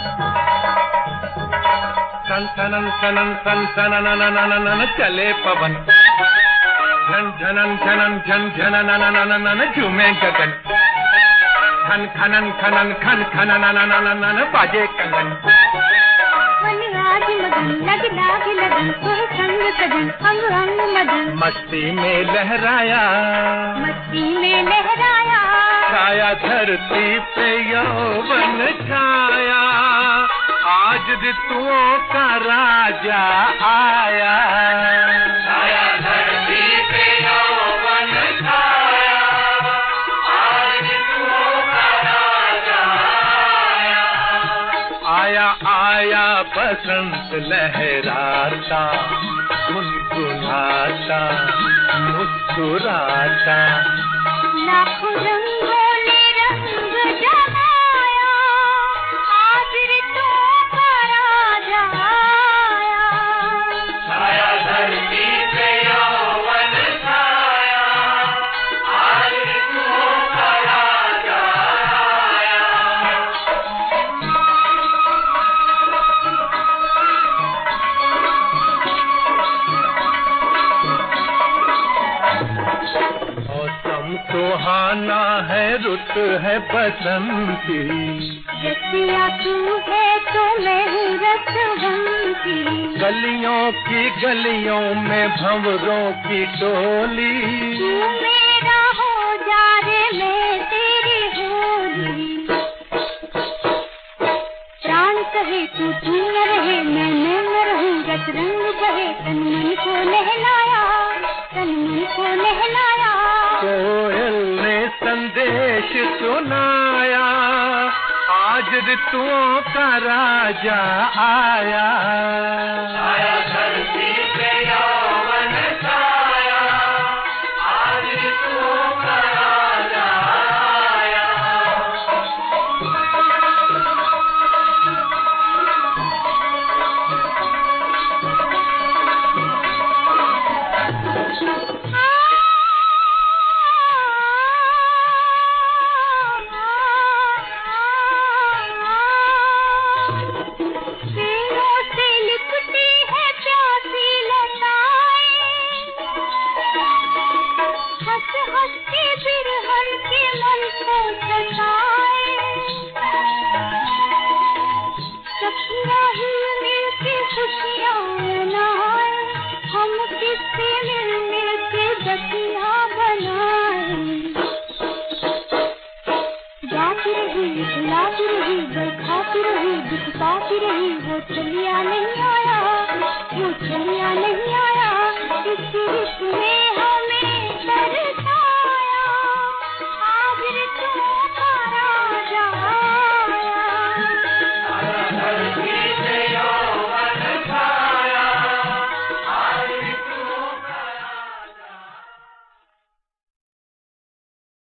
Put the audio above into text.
सन सनन सनन सन सनन चले पवन, झन झनन झनन झन झनन झूमे गगन, खन खनन खनन खन खनन बाजे कंगन। आज मगन लग लाग लगन, संग सजन अंग अंग मदन। मस्ती में लहराया, मस्ती में लहराया, छाया धरती पे यौवन छाया, आज ऋतुओं का राजा आया। छाया धरती पे यौवन छाया, आज ऋतुओं का राजा आया। आया आया बसंत लहराता, गुनगुनाता, मुस्कुराता, लाखों रंगों ने रंग जमाया, आज ऋतुओं का राजा आया। छाया धरती पे यौवन छाया, आज ऋतुओं का राजा आया। मौसम सुहाना है, रुत है बसंती, रसिया तू है तो मैं हूँ रसवंती। गलियों में भंवरों की टोली, तू मेरा हो जा रे मैं तेरी होली। प्राण कहे तू न रहे मैं न रहूं, रस रंग बहे तन मन को नहलाया, तन मन को नहलाया। कोयल ने संदेश सुनाया, आज ऋतुओं का राजा आया। छाया धरती पे यौवन छाया, आज ऋतुओं का राजा आया। पेड़ों से लिपटी है प्यासी लताएं, हंस हंस के बिरहन के मन को सताए। सखियाँ ही मिलके खुशियाँ मनाए, हम किससे मिल के दतियाँ बनाए। जाती रही, बुलाती रही, बरखाती रही, दिखताती रही, वो चलिया